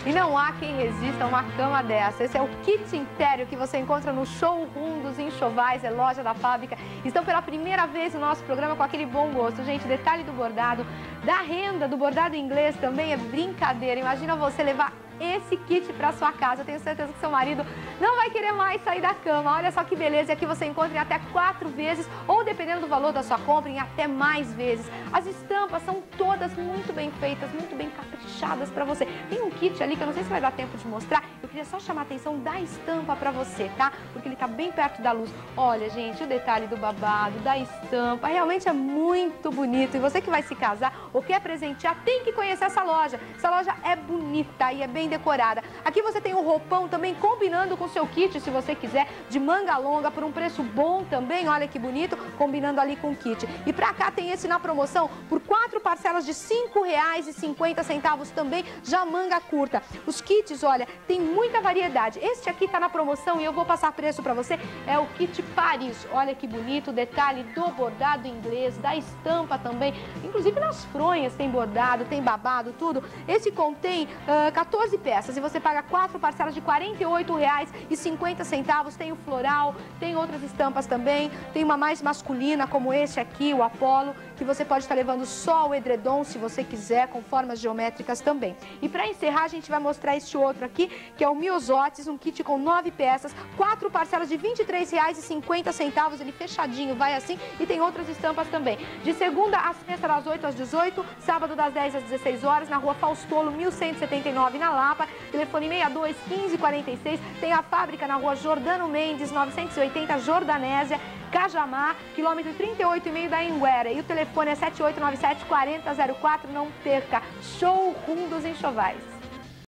E não há quem resista a uma cama dessa. Esse é o kit Império que você encontra no Showroom dos Enxovais, é loja da fábrica. Estão pela primeira vez no nosso programa com aquele bom gosto. Gente, detalhe do bordado, da renda, do bordado inglês também é brincadeira. Imagina você levar esse kit para sua casa. Eu tenho certeza que seu marido não vai querer mais sair da cama. Olha só que beleza. E aqui você encontra em até 4 vezes ou, dependendo do valor da sua compra, em até mais vezes. As estampas são todas muito bem feitas, muito bem caprichadas para você. Tem um kit ali que eu não sei se vai dar tempo de mostrar. Eu queria só chamar a atenção da estampa para você, tá? Porque ele tá bem perto da luz. Olha, gente, o detalhe do babado, da estampa, realmente é muito bonito. E você que vai se casar ou quer presentear, tem que conhecer essa loja. Essa loja é bonita e é bem decorada. Aqui você tem um roupão também combinando com o seu kit, se você quiser, de manga longa por um preço bom também. Olha que bonito, combinando ali com o kit. E pra cá tem esse na promoção por 4 parcelas de R$ 5,50 também, já manga curta. Os kits, olha, tem muita variedade. Este aqui tá na promoção e eu vou passar preço pra você. É o kit Paris. Olha que bonito, o detalhe do bordado inglês, da estampa também. Inclusive nas fronhas tem bordado, tem babado, tudo. Esse contém 14 peças e você paga 4 parcelas de R$ 48,50. Tem o floral, tem outras estampas também. Tem uma mais masculina, como esse aqui, o Apollo, que você pode estar levando só o edredom, se você quiser, com formas geométricas também. E para encerrar, a gente vai mostrar este outro aqui, que é o Miosotes, um kit com 9 peças, 4 parcelas de R$ 23,50, ele fechadinho, vai assim, e tem outras estampas também. De segunda a sexta, das 8 às 18, sábado das 10 às 16 horas, na rua Faustolo, 1179, na Lapa, telefone 62 15 46, tem a fábrica na rua Jordano Mendes, 980, Jordanésia, Cajamar, quilômetro 38,5 da Anhanguera. E o telefone é 7897-4004, não perca. Showroom dos Enxovais.